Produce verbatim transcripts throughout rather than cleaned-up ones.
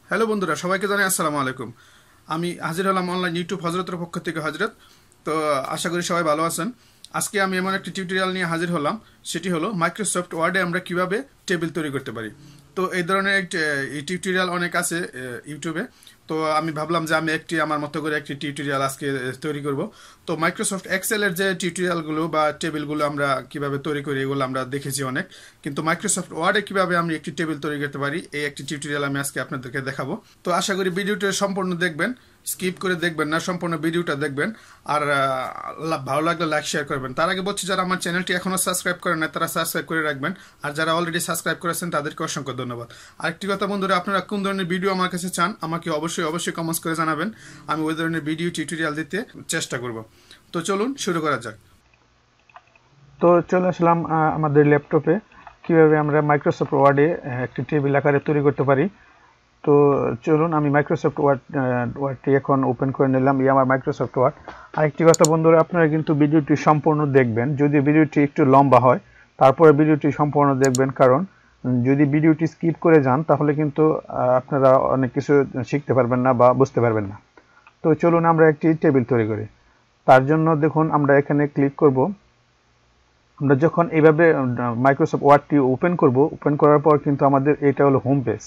Hello বন্ধুরা, সবাইকে জানাই আসসালামু আলাইকুম। আমি হাজির হলাম অনলাইন ইউটিউব হজরতের পক্ষ থেকে হজরত। তো আশা করি সবাই ভালো আছেন। আজকে আমি এমন একটি টিউটোরিয়াল নিয়ে হাজির হলাম, সেটি হলো মাইক্রোসফট ওয়ার্ডে আমরা কিভাবে টেবিল তৈরি করতে পারি। তো এই ধরনের একটি এই টিউটোরিয়াল অনেক আছে ইউটিউবে। তো আমি ভাবলাম যে আমি একটি আমার মতো করে একটি টিউটোরিয়াল আজকে তৈরি করব। তো মাইক্রোসফট এক্সেলের যে টিউটোরিয়ালগুলো বা টেবিলগুলো আমরা কিভাবে তৈরি করি এগুলো আমরা দেখেছি অনেক, কিন্তু মাইক্রোসফট ওয়ার্ডে কিভাবে আমি একটি টেবিল তৈরি করতে পারি এই একটি টিউটোরিয়াল আমি আজকে আপনাদেরকে দেখাবো। তো আশা করি ভিডিওটা সম্পূর্ণ দেখবেন, স্কিপ করে দেখবেন না, সম্পূর্ণ ভিডিওটা দেখবেন। আর ভালো লাগলে লাইক শেয়ার করবেন। তার আগে বলছি, যারা আমার চ্যানেলটি এখনো সাবস্ক্রাইব করেন না তারা সাবস্ক্রাইব করে রাখবেন, আর যারা অলরেডি সাবস্ক্রাইব করেছেন তাদেরকে অসংখ্য ধন্যবাদ। আরেকটি কথা বন্ধুরা, আপনারা কোন ধরনের ভিডিও আমার কাছে চান আমাকে অবশ্যই অবশ্যই কমেন্টস করে জানাবেন। আমি ওই ধরনের ভিডিও টিউটোরিয়াল দিতে চেষ্টা করব। তো চলুন শুরু করা যাক। তো চলে আসলাম আমাদের ল্যাপটপে কিভাবে আমরা মাইক্রোসফট ওয়ার্ডে একটি টেবিল আকারে তৈরি করতে পারি। তো চলুন, আমি মাইক্রোসফট ওয়ার্ড ওয়ার্ডটি এখন ওপেন করে নিলাম। এই আমার মাইক্রোসফট ওয়ার্ড। আরেকটি কথা বন্ধুরা, আপনারা কিন্তু ভিডিওটি সম্পূর্ণ দেখবেন। যদি ভিডিওটি একটু লম্বা হয় তারপরে ভিডিওটি সম্পূর্ণ দেখবেন, কারণ যদি ভিডিওটি স্কিপ করে যান তাহলে কিন্তু আপনারা অনেক কিছু শিখতে পারবেন না বা বুঝতে পারবেন না। তো চলুন আমরা একটি টেবিল তৈরি করি। তার জন্য দেখুন, আমরা এখানে ক্লিক করব। আমরা যখন এইভাবে মাইক্রোসফট ওয়ার্ডটি ওপেন করব, ওপেন করার পর কিন্তু আমাদের এটা হলো হোম পেজ।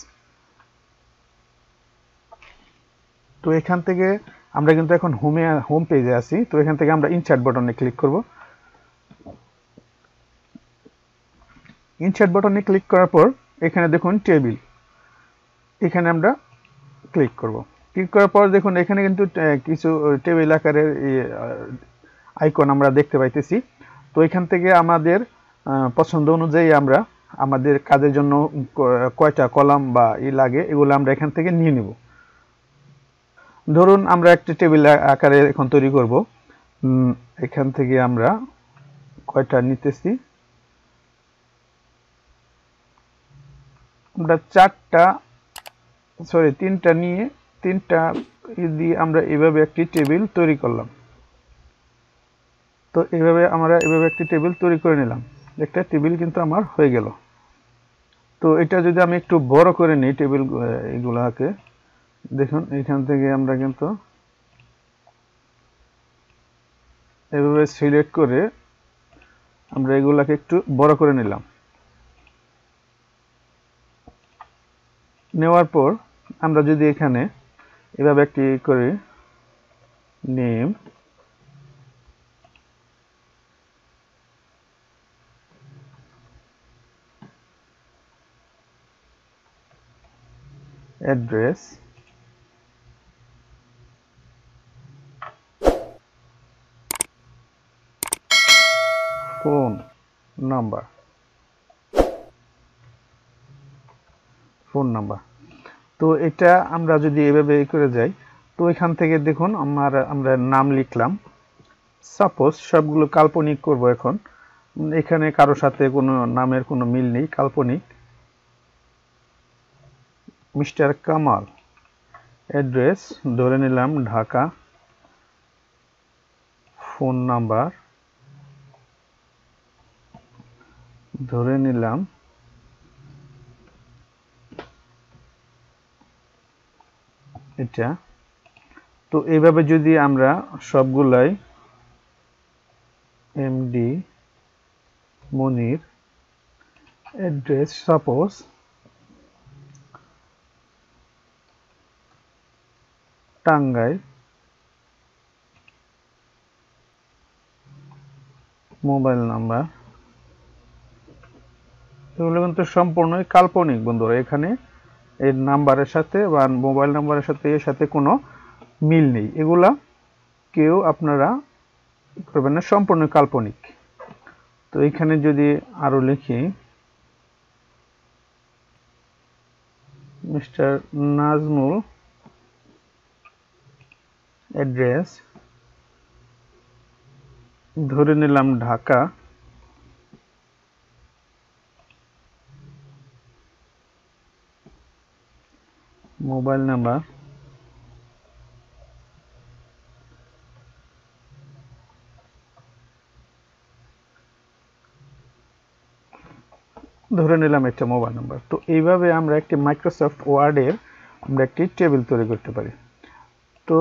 তো এখান থেকে আমরা কিন্তু এখন হোমে হোম পেজে আছি। তো এখান থেকে আমরা ইনসার্ট বাটনে ক্লিক করব। ইনসার্ট বাটনে ক্লিক করার পর এখানে দেখুন টেবিল, এখানে আমরা ক্লিক করব। ক্লিক করার পর দেখুন এখানে কিন্তু কিছু টেবিল আকারের আইকন আমরা দেখতে পাইতেছি। তো এখান থেকে আমাদের পছন্দ অনুযায়ী আমরা আমাদের কাজের জন্য কয়টা কলাম বা ই লাগে এগুলো আমরা এখান থেকে নিয়ে নেব। ধরুন আমরা একটা টেবিল আকারে এখন তৈরি করব। এখান থেকে আমরা কয়টা নিতেছি, আমরা চারটা সরি তিনটা নিয়ে তিনটা দিয়ে আমরা এভাবে একটি টেবিল তৈরি করলাম। তো এইভাবে আমরা এভাবে একটি টেবিল তৈরি করে নিলাম। একটা টেবিল কিন্তু আমার হয়ে গেল। তো এটা যদি আমি একটু বড় করে নিই টেবিল এগুলাকে, দেখুন এখান থেকে আমরা কিন্তু এভাবে সিলেক্ট করে আমরা এগুলাকে একটু বড় করে নিলাম। নেওয়ার পর আমরা যদি এখানে এভাবে একটি করি name, address, phone number phone number তো এটা আমরা যদি এভাবে করে যাই, তো এখান থেকে দেখুন আমার আমরা নাম লিখলাম। সাপোজ সবগুলো কাল্পনিক করব। এখন এখানে কারোর সাথে কোনো নামের কোনো মিল নেই, কাল্পনিক। মিস্টার কামাল, অ্যাড্রেস ধরে নিলাম ঢাকা, ফোন নাম্বার ধরে নিলাম এটা। তো এইভাবে যদি আমরা সবগুলাই MD Monir, address suppose Tangail, mobile number, এগুলো কিন্তু সম্পূর্ণই কাল্পনিক বন্ধুরা। এখানে এর নাম্বারের সাথে বা মোবাইল নাম্বারের সাথে এর সাথে কোনো মিল নেই। এগুলা কেউ আপনারা করবেন না, সম্পূর্ণ কাল্পনিক। তো এখানে যদি আরো লিখি মিস্টার নাজমুল, অ্যাড্রেস ধরে নিলাম ঢাকা, মোবাইল নাম্বার ধরে নিলাম একটা মোবাইল নাম্বার। তো এইভাবে আমরা একটি মাইক্রোসফট ওয়ার্ডের আমরা একটি টেবিল তৈরি করতে পারি। তো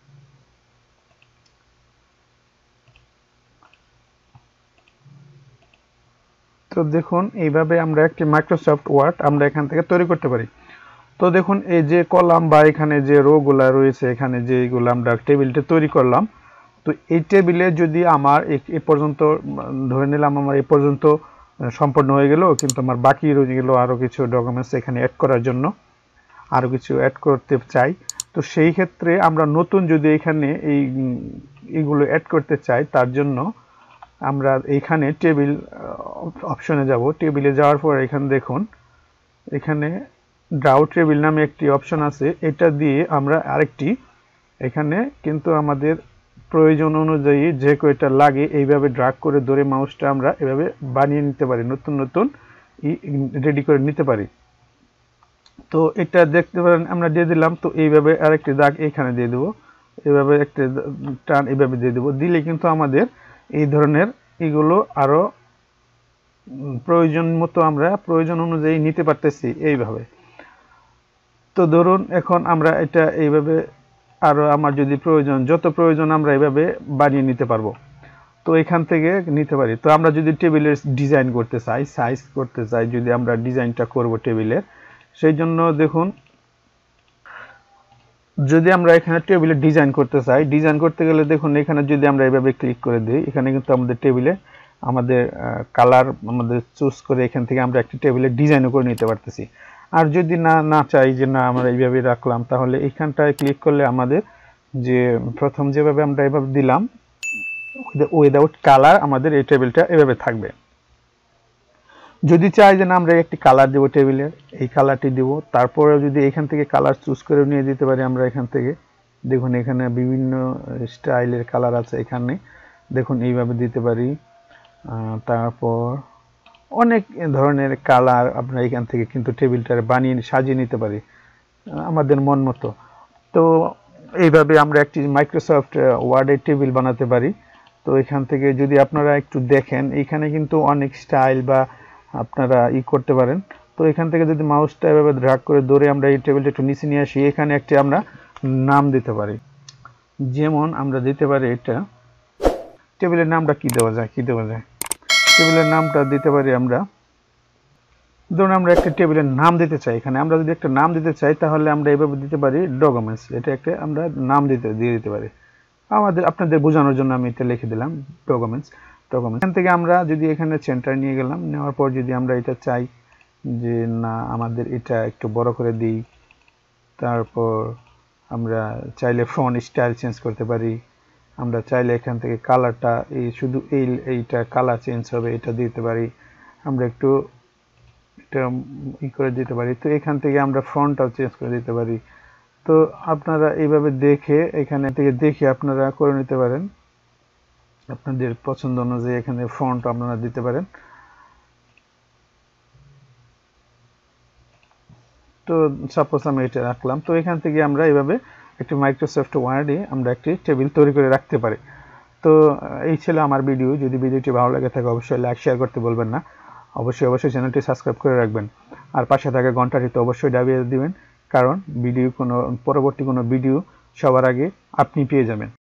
তো দেখুন এইভাবে আমরা একটি মাইক্রোসফট ওয়ার্ড আমরা এখান থেকে তৈরি করতে পারি। তো দেখুন এই যে কলাম বা এখানে যে রোগুলা রয়েছে, এখানে যে এইগুলো আমরা টেবিলটা তৈরি করলাম, তো এই টেবিলে যদি আমার এ পর্যন্ত ধরে নিলাম আমার এই পর্যন্ত সম্পন্ন হয়ে গেল, কিন্তু আমার বাকি রয়ে গেল আরও কিছু ডকুমেন্টস এখানে অ্যাড করার জন্য, আরও কিছু অ্যাড করতে চাই। তো সেই ক্ষেত্রে আমরা নতুন যদি এখানে এই এইগুলো অ্যাড করতে চাই, তার জন্য আমরা এইখানে টেবিল অপশনে যাব। টেবিলে যাওয়ার পর এখানে দেখুন এখানে ড্রাউ টেবিল নামে একটি অপশন আছে, এটা দিয়ে আমরা আরেকটি এখানে কিন্তু আমাদের প্রয়োজন অনুযায়ী যে কয়টা লাগে এইভাবে ড্রাগ করে ধরে মাউসটা আমরা এভাবে বানিয়ে নিতে পারি, নতুন নতুন রেডি করে নিতে পারি। তো এটা দেখতে পারেন আমরা দিয়ে দিলাম। তো এইভাবে আরেকটি দাগ এখানে দিয়ে দেবো, এইভাবে একটা টান এইভাবে দিয়ে দেবো, দিলে কিন্তু আমাদের এই ধরনের এগুলো আরও প্রয়োজন মতো আমরা প্রয়োজন অনুযায়ী নিতে পারতেছি এইভাবে। তো ধরুন এখন আমরা এটা এইভাবে আরও আমার যদি প্রয়োজন যত প্রয়োজন আমরা এইভাবে বানিয়ে নিতে পারবো। তো এখান থেকে নিতে পারি। তো আমরা যদি টেবিলের ডিজাইন করতে চাই, সাইজ করতে চাই, যদি আমরা ডিজাইনটা করব টেবিলের, সেই জন্য দেখুন যদি আমরা এখানে টেবিলের ডিজাইন করতে চাই, ডিজাইন করতে গেলে দেখুন এখানে যদি আমরা এইভাবে ক্লিক করে দিই, এখানে কিন্তু আমাদের টেবিলে আমাদের কালার আমাদের চুজ করে এখান থেকে আমরা একটি টেবিলের ডিজাইনও করে নিতে পারতেছি। আর যদি না না চাই যে না আমরা এইভাবে রাখলাম, তাহলে এইখানটায় ক্লিক করলে আমাদের যে প্রথম যেভাবে আমরা এভাবে দিলাম উইদাউট কালার আমাদের এই টেবিলটা এভাবে থাকবে। যদি চাই যে না আমরা একটি কালার দেব টেবিলের, এই কালারটি দেব, তারপরে যদি এখান থেকে কালার চুজ করে নিয়ে দিতে পারি আমরা এখান থেকে। দেখুন এখানে বিভিন্ন স্টাইলের কালার আছে, এখানে দেখুন এইভাবে দিতে পারি। তারপর অনেক ধরনের কালার আমরা এখান থেকে কিন্তু টেবিলটার বানিয়ে সাজিয়ে নিতে পারি আমাদের মন মতো। তো এইভাবে আমরা একটি মাইক্রোসফট ওয়ার্ডের টেবিল বানাতে পারি। তো এখান থেকে যদি আপনারা একটু দেখেন এখানে কিন্তু অনেক স্টাইল বা আপনারা ই করতে পারেন। তো এখান থেকে যদি মাউসটা এভাবে ড্র্যাগ করে ধরে আমরা এই টেবিলটা একটু নিচে নিয়ে আসি, এখানে একটি আমরা নাম দিতে পারি। যেমন আমরা দিতে পারি এটা টেবিলের নামটা কি দেওয়া যায় কি দেওয়া যায় টেবিলের নামটা দিতে পারি আমরা, ধরুন আমরা একটা টেবিলের নাম দিতে চাই। এখানে আমরা যদি একটা নাম দিতে চাই তাহলে আমরা এইভাবে দিতে পারি ডকুমেন্টস, এটা একটা আমরা নাম দিতে দিয়ে দিতে পারি। আমাদের আপনাদের বোঝানোর জন্য আমি এটা লিখে দিলাম ডকুমেন্টস ডকুমেন্টস এখান থেকে আমরা যদি এখানে সেন্টার নিয়ে গেলাম, নেওয়ার পর যদি আমরা এটা চাই যে না আমাদের এটা একটু বড় করে দিই, তারপর আমরা চাইলে ফন্ট স্টাইল চেঞ্জ করতে পারি। আমরা চাইলে এখান থেকে কালারটা এই শুধু এই এইটা কালার চেঞ্জ হবে এটা দিতে পারি, আমরা একটু এটা ই করে দিতে পারি। তো এখান থেকে আমরা ফন্টটাও চেঞ্জ করে দিতে পারি। তো আপনারা এইভাবে দেখে এখানে থেকে দেখে আপনারা করে নিতে পারেন, আপনাদের পছন্দ অনুযায়ী এখানে ফন্ট আপনারা দিতে পারেন। তো সাপোজ আমি এটা রাখলাম। তো এখান থেকে আমরা এইভাবে একটি মাইক্রোসফট ওয়ার্ডে আমরা একটি টেবিল তৈরি করে রাখতে পারি। তো এই ছিল আমার ভিডিও। যদি ভিডিওটি ভালো লাগে থাকে অবশ্যই লাইক শেয়ার করতে বলবেন না, অবশ্যই অবশ্যই চ্যানেলটি সাবস্ক্রাইব করে রাখবেন, আর পাশে থাকা ঘন্টাটি তো অবশ্যই দাবিয়ে দিবেন, কারণ ভিডিও কোনো পরবর্তী কোনো ভিডিও সবার আগে আপনি পেয়ে যাবেন।